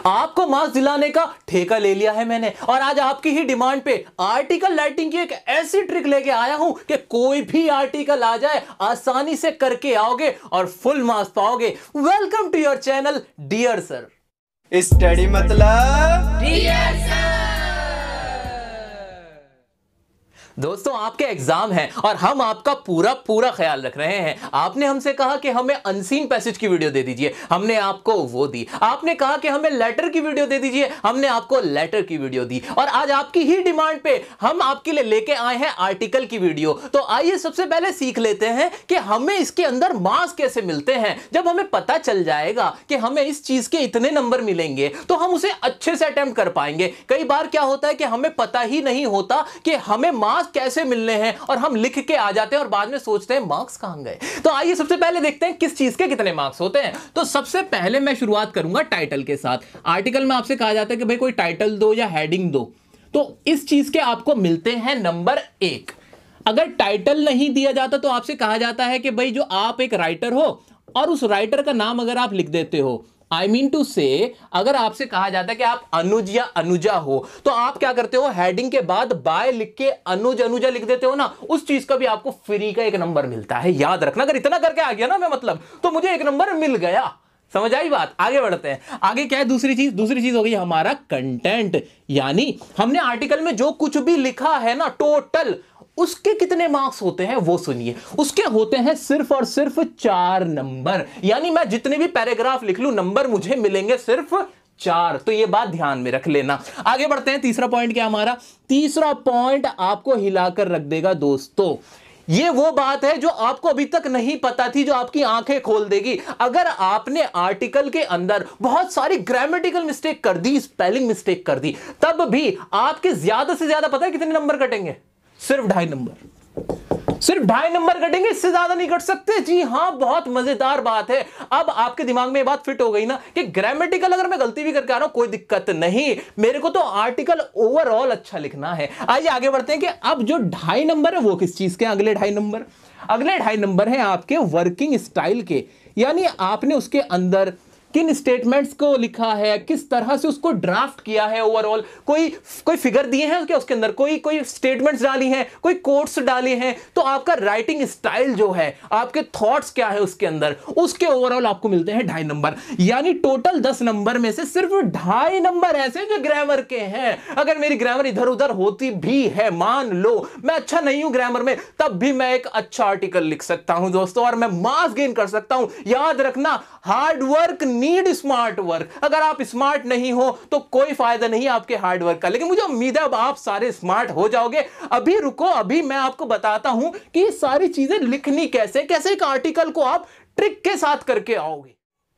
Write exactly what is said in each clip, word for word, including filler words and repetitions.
आपको मार्क्स दिलाने का ठेका ले लिया है मैंने और आज आपकी ही डिमांड पे आर्टिकल राइटिंग की एक ऐसी ट्रिक लेके आया हूं कि कोई भी आर्टिकल आ जाए आसानी से करके आओगे और फुल मार्क्स पाओगे। Welcome to your channel dear sir. Study मतलब डियर सर। दोस्तों आपके एग्जाम है और हम आपका पूरा पूरा ख्याल रख रहे हैं। आपने हमसे कहा कि हमें अनसीन पैसेज की वीडियो दे दीजिए, हमने आपको वो दी। आपने कहा कि हमें लेटर की वीडियो दे दीजिए, हमने आपको लेटर की वीडियो दी। और आज आपकी ही डिमांड पे हम आपके लिए लेके आए हैं आर्टिकल की वीडियो। तो आइए सबसे पहले सीख लेते हैं कि हमें इसके अंदर मार्क्स कैसे मिलते हैं। जब हमें पता चल जाएगा कि हमें इस चीज के इतने नंबर मिलेंगे तो हम उसे अच्छे से अटेम्प्ट कर पाएंगे। कई बार क्या होता है कि हमें पता ही नहीं होता कि हमें मार्क्स कैसे मिलने हैं और हम लिख के आ जाते हैं और बाद में सोचते हैं मार्क्स कहां गए। तो आइए सबसे पहले देखते हैं किस चीज के कितने मार्क्स होते हैं। तो सबसे पहले मैं शुरुआत करूंगा टाइटल के साथ। आर्टिकल में आपसे कहा जाता है कि भाई कोई टाइटल दो या हेडिंग दो, तो इस चीज के आपको मिलते हैं नंबर एक। अगर टाइटल नहीं दिया जाता तो आपसे कहा जाता है कि भाई जो आप एक राइटर हो और उस राइटर का नाम अगर आप लिख देते हो, आई मीन टू से अगर आपसे कहा जाता है कि आप अनुज या अनुजा हो तो आप क्या करते हो, हेडिंग के बाद बाय लिख के अनुज अनुजा लिख देते हो ना, उस चीज का भी आपको फ्री का एक नंबर मिलता है। याद रखना, अगर इतना करके आ गया ना मैं मतलब तो मुझे एक नंबर मिल गया। समझ आई बात? आगे बढ़ते हैं। आगे क्या है दूसरी चीज? दूसरी चीज हो गई हमारा कंटेंट, यानी हमने आर्टिकल में जो कुछ भी लिखा है ना टोटल उसके कितने मार्क्स होते हैं वो सुनिए। उसके होते हैं सिर्फ और सिर्फ चार नंबर, यानी मैं जितने भी पैराग्राफ लिख लूं नंबर मुझे मिलेंगे सिर्फ चार। तो ये बात ध्यान में रख लेना। आगे बढ़ते हैं। तीसरा पॉइंट क्या हमारा? तीसरा पॉइंट आपको हिलाकर रख देगा दोस्तों। ये वो बात है जो आपको अभी तक नहीं पता थी, जो आपकी आंखें खोल देगी। अगर आपने आर्टिकल के अंदर बहुत सारी ग्रामेटिकल मिस्टेक कर दी, स्पेलिंग मिस्टेक कर दी, तब भी आपके ज्यादा से ज्यादा पता है कितने नंबर कटेंगे? सिर्फ ढाई नंबर। सिर्फ ढाई नंबर कटेंगे, इससे ज्यादा नहीं कट सकते। जी हां, बहुत मजेदार बात है। अब आपके दिमाग में ये बात फिट हो गई ना कि ग्रामेटिकल अगर मैं गलती भी करके आ रहा हूं कोई दिक्कत नहीं, मेरे को तो आर्टिकल ओवरऑल अच्छा लिखना है। आइए आगे बढ़ते हैं कि अब जो ढाई नंबर है वो किस चीज के? अगले ढाई नंबर अगले ढाई नंबर है आपके वर्किंग स्टाइल के, यानी आपने उसके अंदर किन स्टेटमेंट्स को लिखा है, किस तरह से उसको ड्राफ्ट किया है। ओवरऑल कोई कोई फिगर दिए हैं उसके उसके अंदर, कोई कोई स्टेटमेंट्स डाली हैं, कोई कोट्स डाले हैं, तो आपका राइटिंग स्टाइल जो है, आपके थॉट्स क्या है उसके अंदर, उसके ओवरऑल आपको मिलते हैं ढाई नंबर। यानी टोटल दस नंबर में से सिर्फ ढाई नंबर ऐसे जो ग्रामर के हैं। अगर मेरी ग्रामर इधर उधर होती भी है, मान लो मैं अच्छा नहीं हूं ग्रामर में, तब भी मैं एक अच्छा आर्टिकल लिख सकता हूं दोस्तों और मैं मार्क्स गेन कर सकता हूं। याद रखना, hard work need smart work. अगर आप स्मार्ट नहीं हो तो कोई फायदा नहीं आपके हार्ड वर्क का, लेकिन मुझे उम्मीद है अब आप सारे स्मार्ट हो जाओगे। अभी रुको, अभी मैं आपको बताता हूं कि ये सारी चीजें लिखनी कैसे, कैसे एक आर्टिकल को आप ट्रिक के साथ करके आओगे।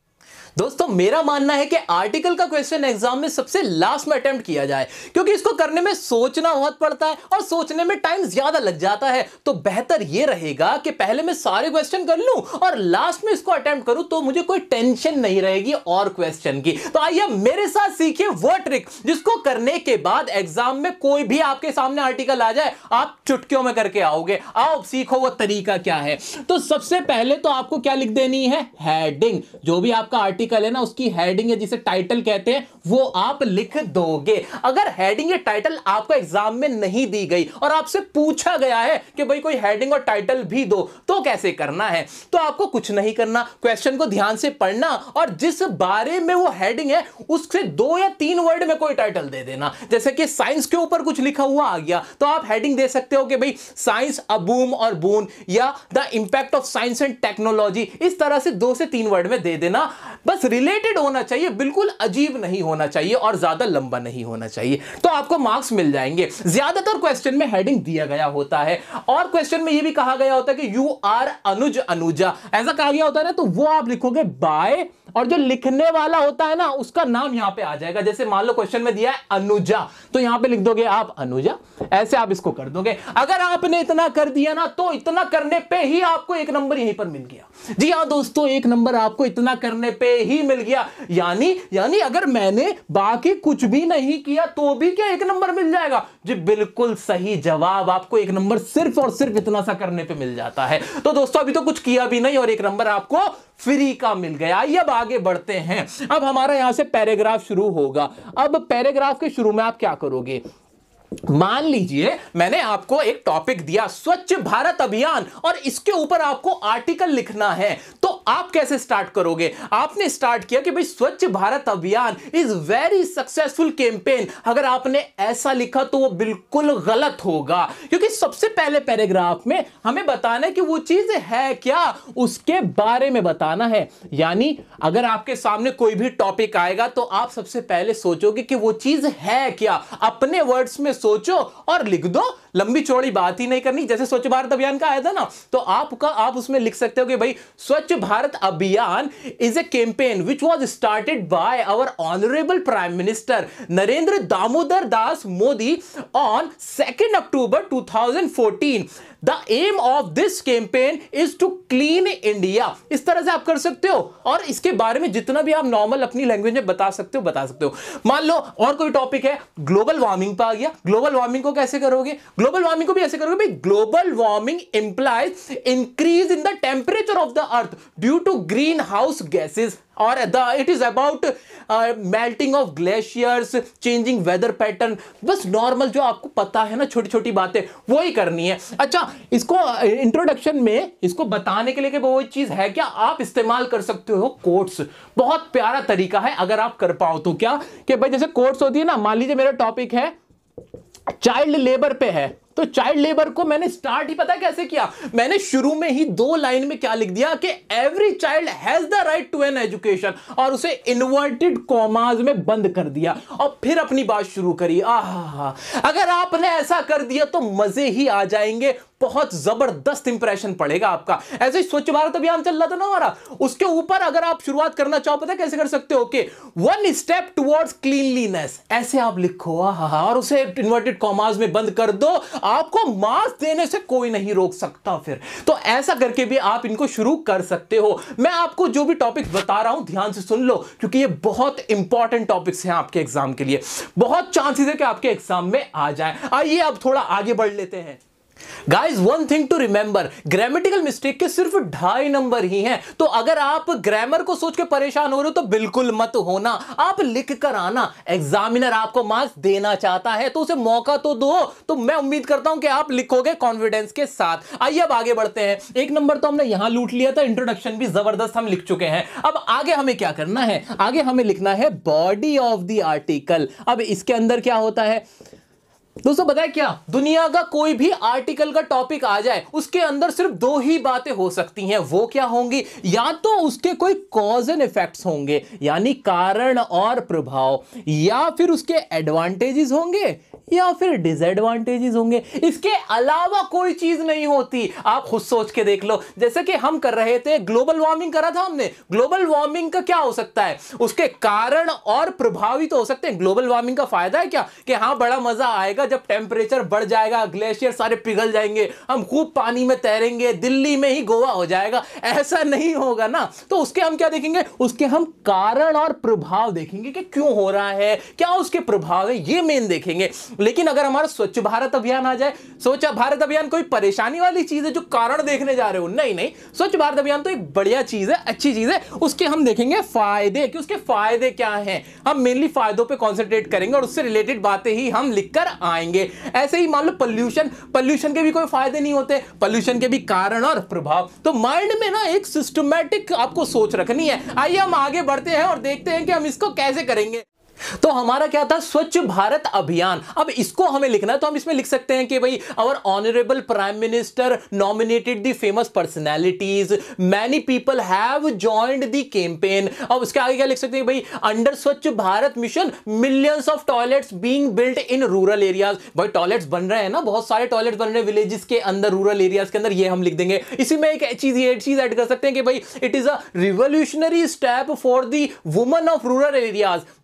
दोस्तों मेरा मानना है कि आर्टिकल का क्वेश्चन एग्जाम में सबसे लास्ट में अटेम्प्ट किया जाए, क्योंकि इसको करने में सोचना बहुत पड़ता है और सोचने में टाइम ज्यादा लग जाता है। तो बेहतर यह रहेगा कि पहले मैं सारे क्वेश्चन कर लूं और लास्ट में इसको अटेम्प्ट करूं, तो मुझे कोई टेंशन नहीं रहेगी और क्वेश्चन की। तो आइए मेरे साथ सीखिए वो ट्रिक जिसको करने के बाद एग्जाम में कोई भी आपके सामने आर्टिकल आ जाए आप चुटकियों में करके आओगे। आओ सीखो वो तरीका क्या है। तो सबसे पहले तो आपको क्या लिख देनी है? हेडिंग। जो भी आपका आर्टिकल है ना उसकी हेडिंग है, जिसे टाइटल कहते हैं, वो आप लिख दोगे। अगर हेडिंग या टाइटल आपको एग्जाम में नहीं दी गई और आपसे पूछा गया है कि भाई कोई हेडिंग और टाइटल भी दो, तो कैसे करना है? तो आपको कुछ नहीं करना, क्वेश्चन को ध्यान से पढ़ना और जिस बारे में वो हेडिंग है उससे दो या तीन वर्ड में कोई टाइटल दे देना। जैसे कि साइंस के ऊपर कुछ लिखा हुआ आ गया तो आप हेडिंग दे सकते हो कि भाई साइंस अ बूम और बून, या the impact of science and technology. इस तरह से दो से तीन वर्ड में दे देना। बस रिलेटेड होना चाहिए, बिल्कुल अजीब नहीं होना चाहिए और ज्यादा लंबा नहीं होना चाहिए, तो आपको मार्क्स मिल जाएंगे। ज्यादातर क्वेश्चन में हेडिंग दिया गया होता है और क्वेश्चन में यह भी कहा गया होता है कि यू आर अनुज अनुजा, ऐसा कहा गया होता है ना, तो वो आप लिखोगे बाय, और जो लिखने वाला होता है ना उसका नाम यहां पे आ जाएगा। जैसे मान लो क्वेश्चन में दिया है अनुजा, तो यहां पे लिख दोगे आप अनुजा, ऐसे आप इसको कर दोगे। अगर आपने इतना कर दिया ना तो इतना करने पे ही आपको एक नंबर यहीं पर मिल गया। जी हां दोस्तों, एक नंबर आपको इतना करने पे ही मिल गया। यानी यानी अगर मैंने बाकी कुछ भी नहीं किया तो भी क्या एक नंबर मिल जाएगा? जी बिल्कुल सही जवाब, आपको एक नंबर सिर्फ और सिर्फ इतना सा करने पे मिल जाता है। तो दोस्तों अभी तो कुछ किया भी नहीं और एक नंबर आपको फ्री का मिल गया। आइए अब आगे बढ़ते हैं। अब हमारा यहां से पैराग्राफ शुरू होगा। अब पैराग्राफ के शुरू में आप क्या करोगे, मान लीजिए मैंने आपको एक टॉपिक दिया स्वच्छ भारत अभियान और इसके ऊपर आपको आर्टिकल लिखना है, तो आप कैसे स्टार्ट करोगे? आपने स्टार्ट किया कि भाई Swachh Bharat Abhiyan is very successful campaign. अगर आपने ऐसा लिखा तो वो बिल्कुल गलत होगा, क्योंकि सबसे पहले पैराग्राफ में हमें बताना है कि वो चीज है क्या, उसके बारे में बताना है। यानी अगर आपके सामने कोई भी टॉपिक आएगा तो आप सबसे पहले सोचोगे कि वो चीज है क्या, अपने वर्ड्स में सोचो और लिख दो। लंबी चौड़ी बात ही नहीं करनी। जैसे स्वच्छ भारत अभियान का आया था ना, तो आपका आप उसमें लिख सकते हो कि भाई Swachh Bharat Abhiyan is a campaign which was started by our honourable prime minister Narendra Damodar Das Modi on second October two thousand fourteen. The aim of this campaign is to clean India. इस तरह से आप कर सकते हो और इसके बारे में जितना भी आप नॉर्मल अपनी लैंग्वेज में बता सकते हो बता सकते हो। मान लो और कोई टॉपिक है, ग्लोबल वार्मिंग पर आ गया। ग्लोबल वार्मिंग को कैसे करोगे? ग्लोबल वार्मिंग को भी ऐसे करोगे भाई, global warming implies increase in the temperature of the earth due to greenhouse gases और the it is about melting of glaciers, changing weather pattern. बस नॉर्मल जो आपको पता है ना, छोटी छोटी बातें वो ही करनी है। अच्छा, इसको इंट्रोडक्शन में इसको बताने के लिए कि वो चीज है क्या, आप इस्तेमाल कर सकते हो कोट्स। बहुत प्यारा तरीका है अगर आप कर पाओ तो। क्या कि भाई जैसे कोट्स होती है ना, मान लीजिए मेरा टॉपिक है चाइल्ड लेबर पे है, तो चाइल्ड लेबर को मैंने स्टार्ट ही पता कैसे किया, मैंने शुरू में ही दो लाइन में क्या लिख दिया कि every child has the right to an education, और उसे इन्वर्टेड कॉमास में बंद कर दिया और फिर अपनी बात शुरू करी। आहा, अगर आपने ऐसा कर दिया तो मजे ही आ जाएंगे, बहुत जबरदस्त इंप्रेशन पड़ेगा आपका। ऐसे ही स्वच्छ भारत अभियान चल रहा था ना हमारा, उसके ऊपर अगर आप शुरुआत करना चाहो पता कैसे कर सकते हो कि वन स्टेप टुवर्ड्स क्लीनलीनेस, ऐसे आप लिखो आहा, और उसे इन्वर्टेड कॉमास में बंद कर दो। आपको मार्क्स देने से कोई नहीं रोक सकता फिर। तो ऐसा करके भी आप इनको शुरू कर सकते हो। मैं आपको जो भी टॉपिक्स बता रहा हूं ध्यान से सुन लो, क्योंकि ये बहुत इंपॉर्टेंट टॉपिक्स हैं आपके एग्जाम के लिए। बहुत चांसेस है कि आपके एग्जाम में आ जाए। आइए अब थोड़ा आगे बढ़ लेते हैं। Guys one thing to remember, grammatical mistake के सिर्फ ढाई नंबर ही हैं। तो अगर आप ग्रामर को सोच के परेशान हो रहे हो तो बिल्कुल मत होना, आप लिख कर आना। एग्जामिनर आपको मार्क्स देना चाहता है तो उसे मौका तो दो। तो मैं उम्मीद करता हूं कि आप लिखोगे कॉन्फिडेंस के साथ। आइए अब आगे बढ़ते हैं। एक नंबर तो हमने यहां लूट लिया था, इंट्रोडक्शन भी जबरदस्त हम लिख चुके हैं। अब आगे हमें क्या करना है, आगे हमें लिखना है बॉडी ऑफ द आर्टिकल। अब इसके अंदर क्या होता है दोस्तों, बताए क्या, दुनिया का कोई भी आर्टिकल का टॉपिक आ जाए उसके अंदर सिर्फ दो ही बातें हो सकती हैं। वो क्या होंगी, या तो उसके कोई कॉज एंड इफेक्ट्स होंगे यानी कारण और प्रभाव, या फिर उसके एडवांटेजेस होंगे या फिर डिसएडवांटेजेस होंगे। इसके अलावा कोई चीज नहीं होती। आप खुद सोच के देख लो, जैसे कि हम कर रहे थे ग्लोबल वार्मिंग करा था हमने। ग्लोबल वार्मिंग का क्या हो सकता है, उसके कारण और प्रभावी तो हो सकते हैं। ग्लोबल वार्मिंग का फायदा है क्या कि हाँ बड़ा मजा आएगा जब टेम्परेचर बढ़ जाएगा, ग्लेशियर सारे पिघल जाएंगे, हम खूब पानी में तैरेंगे, दिल्ली में ही गोवा हो जाएगा। ऐसा नहीं होगा ना। तो उसके हम क्या देखेंगे, उसके हम कारण और प्रभाव देखेंगे कि क्यों हो रहा है, क्या उसके प्रभाव है, ये मेन देखेंगे। लेकिन अगर हमारा स्वच्छ भारत अभियान आ जाए, स्वच्छ भारत अभियान कोई परेशानी वाली चीज है जो कारण देखने जा रहे हो, नहीं नहीं, स्वच्छ भारत अभियान तो एक बढ़िया चीज है, अच्छी चीज है। उसके हम देखेंगे फायदे कि उसके फायदे क्या हैं। हम मेनली फायदों पे कंसंट्रेट करेंगे और उससे रिलेटेड बातें ही हम लिखकर आएंगे। ऐसे ही मान लो पॉल्यूशन, पॉल्यूशन के भी कोई फायदे नहीं होते, पॉल्यूशन के भी कारण और प्रभाव। तो माइंड में ना एक सिस्टमैटिक आपको सोच रखनी है। आइए हम आगे बढ़ते हैं और देखते हैं कि हम इसको कैसे करेंगे। तो हमारा क्या था, स्वच्छ भारत अभियान। अब इसको हमें लिखना है तो हम इसमें लिख सकते हैं कि भाई our honourable prime minister nominated the famous personalities, many people have joined the campaign. अब उसके आगे क्या लिख सकते हैं, भाई under Swachh Bharat mission millions of toilets being built in rural areas. भाई टॉयलेट्स बन रहे हैं ना, बहुत सारे टॉयलेट्स बन रहे हैं विलेजेस के अंदर, रूरल एरियाज के अंदर, ये हम लिख देंगे। इसी में एक चीज ये चीज ऐड कर सकते हैं कि भाई it is a revolutionary step for the women of rural areas as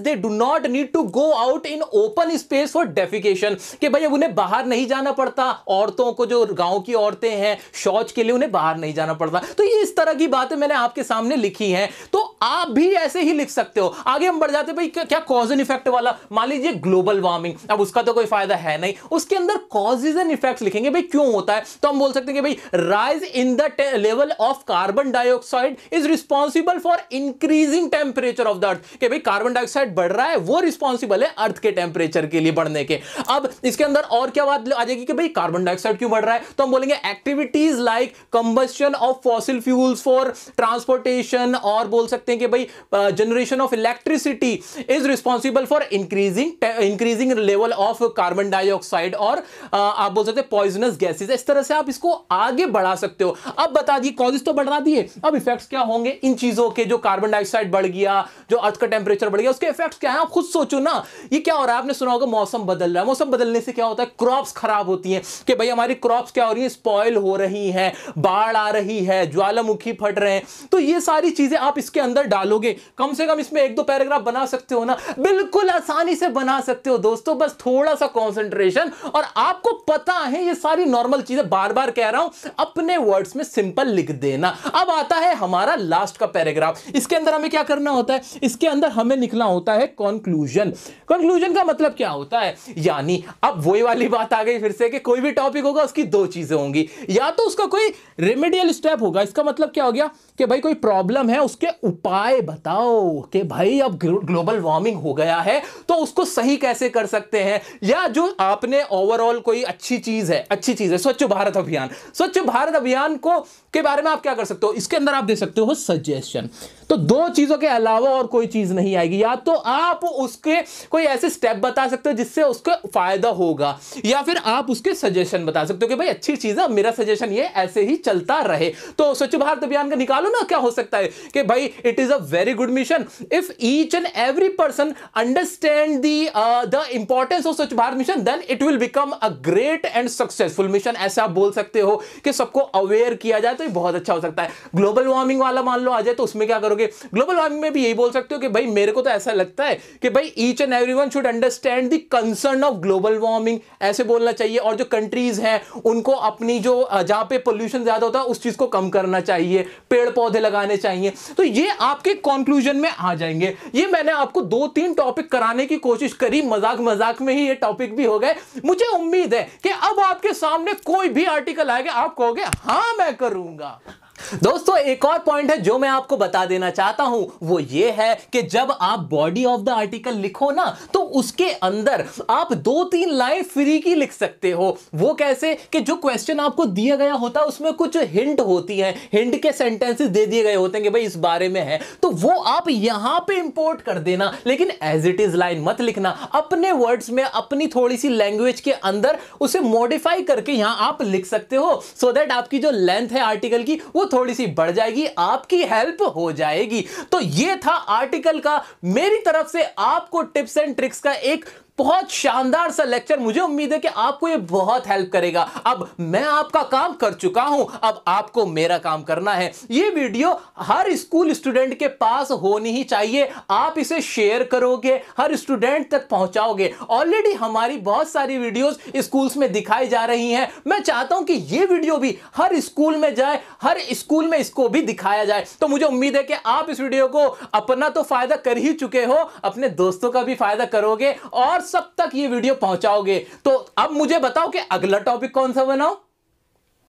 they do not need to go out in open space for defecation, कि भाई अब उन्हें बाहर नहीं जाना पड़ता, औरतों को जो गांव की औरतें हैं शौच के लिए उन्हें बाहर नहीं जाना पड़ता। तो ये इस तरह की बातें मैंने आपके सामने लिखी हैं, तो आप भी ऐसे ही लिख सकते हो। आगे हम बढ़ जाते हैं भाई, क्या कॉज एंड इफेक्ट वाला, मान लीजिए ग्लोबल वार्मिंग, अब उसका तो कोई फायदा है नहीं, उसके अंदर कॉजेज एंड इफेक्ट्स लिखेंगे भाई क्यों होता है। तो हम बोल सकते हैं कि भाई rise in the level of carbon dioxide is responsible for increasing temperature of the earth, कि भाई कार्बन डाइऑक्साइड बढ़ रहा है, वो रिस्पॉन्सिबल है अर्थ के टेम्परेचर के लिए बढ़ने के। अब इसके अंदर और क्या बात आ जाएगी कि भाई कार्बन डाइऑक्साइड क्यों बढ़ रहा है, तो हम बोलेंगे activities like combustion of fossil fuels for transportation, और बोल सकते हैं कि भाई generation of electricity is responsible for increasing increasing level of carbon dioxide, और uh, आप बोल सकते हैं पॉइजनस गैसेस। इस तरह से आप इसको आगे बढ़ा सकते हो। अब बता दिए कॉजेस तो बढ़ा दिए, अब इफेक्ट्स क्या होंगे इन चीजों के, जो कार्बन डाइऑक्साइड बढ़ गया, जो अर्थ का टेम्परेचर बढ़ गया, उसके इफेक्ट्स क्या है आप खुद सोचो ना। ये क्या हो रहा है, आपने सुना होगा मौसम बदल रहा है, मौसम बदलने से क्या होता है, क्रॉप्स खराब होती हैं, कि भाई हमारी क्रॉप्स क्या हो रही है, स्पॉइल हो रही है, बाढ़ आ रही है, ज्वालामुखी फट रहे हैं। तो ये सारी चीजें आप इसके अंदर डालोगे, कम से कम इसमें एक दो पैराग्राफ बना सकते हो ना, बिल्कुल आसानी से बना सकते हो दोस्तों, बस थोड़ा सा कंसंट्रेशन। और आपको पता है ये सारी नॉर्मल चीजें, बार बार कह रहा हूं, अपने वर्ड्स में सिंपल लिख देना। अब आता है हमारा लास्ट का पैराग्राफ, इसके अंदर हमें क्या करना होता है, इसके अंदर हमें लिखना होता है कंक्लूजन। कंक्लूजन का मतलब क्या होता है, यानी अब वही वाली बात आ गई फिर से कि कोई भी टॉपिक होगा उसकी दो चीजें होंगी, या तो उसका कोई रेमेडियल स्टेप होगा, इसका मतलब क्या हो गया कि भाई कोई प्रॉब्लम है उसके उपाय बताओ, कि भाई अब ग्लोबल वार्मिंग हो गया है तो उसको सही कैसे कर सकते हैं, या जो आपने ओवरऑल कोई अच्छी चीज है, अच्छी चीज है स्वच्छ भारत अभियान, स्वच्छ भारत अभियान को के बारे में आप क्या कर सकते हो, इसके अंदर आप दे सकते हो सजेशन। तो दो चीजों के अलावा और कोई चीज नहीं आएगी, या तो आप उसके कोई ऐसे स्टेप बता सकते हो जिससे उसको फायदा होगा, या फिर आप उसके सजेशन बता सकते हो कि भाई अच्छी चीज है, मेरा सजेशन ये ऐसे ही चलता रहे। तो स्वच्छ भारत अभियान का निकालो ना, क्या हो सकता है कि भाई it is a very good mission if each and every person understand the the importance of Swachh Bharat mission, then it will become a great and successful mission. ऐसा आप बोल सकते हो कि सबको अवेयर किया जाए तो ये बहुत अच्छा हो सकता है। ग्लोबल वार्मिंग वाला मान लो आ जाए तो उसमें क्या करोगे, ग्लोबल वार्मिंग में भी यही बोल सकते हो कि भाई मेरे को तो ऐसा लगता है कि भाई each and everyone should understand the concern of global warming, ऐसे बोलना चाहिए। और जो कंट्रीज हैं उनको अपनी जो जहां पे पोल्यूशन ज्यादा होता है उस चीज को कम करना चाहिए, पेड़ पौधे लगाने चाहिए। तो ये आपके कंक्लूजन में आ जाएंगे। ये मैंने आपको दो तीन टॉपिक कराने की कोशिश करी, मजाक मजाक में ही ये टॉपिक भी हो गए। मुझे उम्मीद है कि अब आपके सामने कोई भी आर्टिकल आएगा आप कहोगे हां मैं करूंगा। दोस्तों एक और पॉइंट है जो मैं आपको बता देना चाहता हूं, वो ये है कि जब आप बॉडी ऑफ द आर्टिकल लिखो ना तो उसके अंदर आप दो तीन लाइन फ्री की लिख सकते हो। वो कैसे कि जो क्वेश्चन आपको दिया गया होता है उसमें कुछ हिंट होती है, हिंट के सेंटेंसेस दे दिए गए होते हैं कि भाई इस बारे में है, तो वो आप यहां पे इंपोर्ट कर देना, लेकिन एज इट इज लाइन मत लिखना, अपने वर्ड्स में अपनी थोड़ी सी लैंग्वेज के अंदर उसे मॉडिफाई करके यहां आप लिख सकते हो, सो दैट आपकी जो लेंथ है आर्टिकल की वो थोड़ी सी बढ़ जाएगी, आपकी हेल्प हो जाएगी। तो ये था आर्टिकल का मेरी तरफ से आपको टिप्स एंड ट्रिक्स का एक बहुत शानदार सा लेक्चर। मुझे उम्मीद है कि आपको ये बहुत हेल्प करेगा। अब मैं आपका काम कर चुका हूं, अब आपको मेरा काम करना है। ये वीडियो हर स्कूल स्टूडेंट के पास होनी ही चाहिए। आप इसे शेयर करोगे, हर स्टूडेंट तक पहुंचाओगे। ऑलरेडी हमारी बहुत सारी वीडियोस स्कूल्स में दिखाई जा रही हैं। मैं चाहता हूं कि ये वीडियो भी हर स्कूल में जाए, हर स्कूल में इसको भी दिखाया जाए। तो मुझे उम्मीद है कि आप इस वीडियो को अपना तो फायदा कर ही चुके हो, अपने दोस्तों का भी फायदा करोगे और सब तक ये वीडियो पहुंचाओगे। तो अब मुझे बताओ कि अगला टॉपिक कौन सा बनाओ।